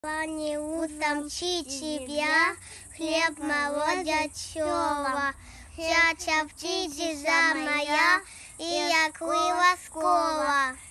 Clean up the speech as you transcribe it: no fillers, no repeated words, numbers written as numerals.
Не утомчи тебя, хлеб молодячова, вся птиця моя, і як лива скова.